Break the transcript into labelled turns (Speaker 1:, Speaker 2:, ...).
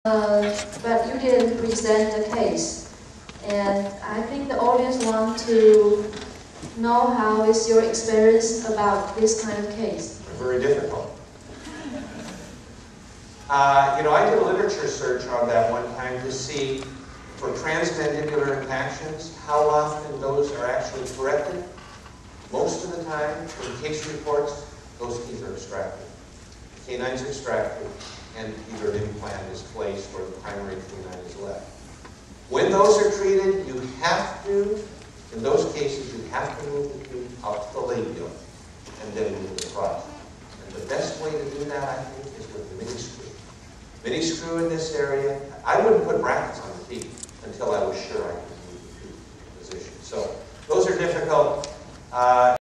Speaker 1: But you didn't present the case. And I think the audience want to know how is your experience about this kind of case.
Speaker 2: Very difficult. I did a literature search on that one time to see for transmandibular impactions, how often those are actually corrected. Most of the time, in case reports, those teeth are extracted. The canines are extracted, and either an implant is placed or the primary canine is left. When those are treated, you have to, in those cases, you have to move the tooth up to the labial and then move it across. And the best way to do that, I think, is with the mini screw. Mini screw in this area. I wouldn't put brackets on the teeth until I was sure I could move the tooth position. So those are difficult.